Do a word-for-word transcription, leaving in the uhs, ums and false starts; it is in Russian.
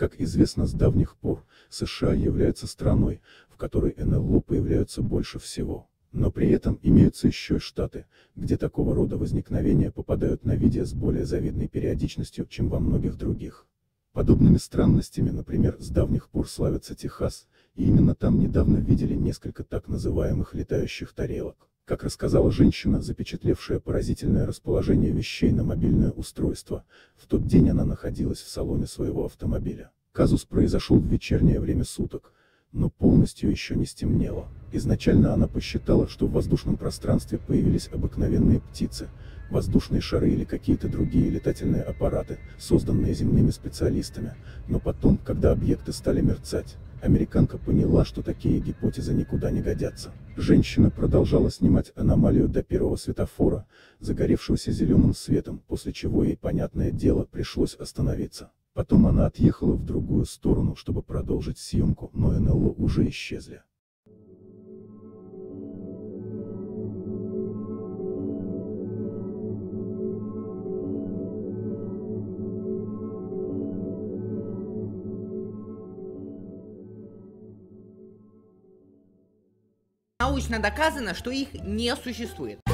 Как известно с давних пор, США является страной, в которой эн эл о появляются больше всего. Но при этом имеются еще и штаты, где такого рода возникновения попадают на видео с более завидной периодичностью, чем во многих других. Подобными странностями, например, с давних пор славится Техас, и именно там недавно видели несколько так называемых летающих тарелок. Как рассказала женщина, запечатлевшая поразительное расположение вещей на мобильное устройство, в тот день она находилась в салоне своего автомобиля. Казус произошел в вечернее время суток, но полностью еще не стемнело. Изначально она посчитала, что в воздушном пространстве появились обыкновенные птицы, воздушные шары или какие-то другие летательные аппараты, созданные земными специалистами, но потом, когда объекты стали мерцать, американка поняла, что такие гипотезы никуда не годятся. Женщина продолжала снимать аномалию до первого светофора, загоревшегося зеленым светом, после чего ей, понятное дело, пришлось остановиться. Потом она отъехала в другую сторону, чтобы продолжить съемку, но эн эл о уже исчезли. Научно доказано, что их не существует.